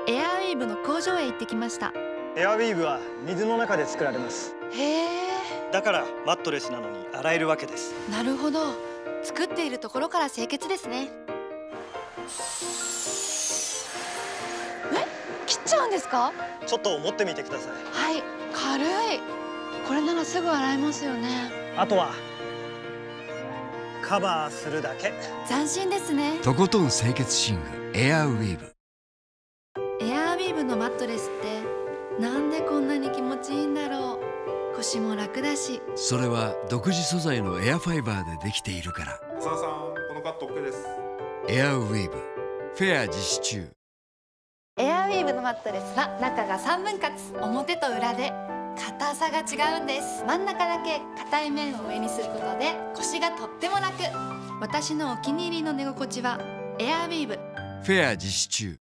エアウィーヴの工場へ行ってきました。 エアウィーヴは水の中で作られます。 へえ、 だからマットレスなのに洗えるわけです。 なるほど。作っているところから清潔ですね。切っちゃうんですか？ ちょっと持ってみてください。 はい、軽い。これならすぐ洗えますよね。 あとはカバーするだけ。 斬新ですね。 とことん清潔寝具エアウィーヴ。 エアウィーヴのマットレスってなんでこんなに気持ちいいんだろう。腰も楽だし。 それは独自素材のエアファイバーでできているから。 小沢さん、このカット OK です。 エアウィーヴフェア実施中。 エアウィーヴのマットレスは中が3分割、表と裏で硬さが違うんです。真ん中だけ硬い面を上にすることで腰がとっても楽。私のお気に入りの寝心地はエアウィーヴ。 フェア実施中。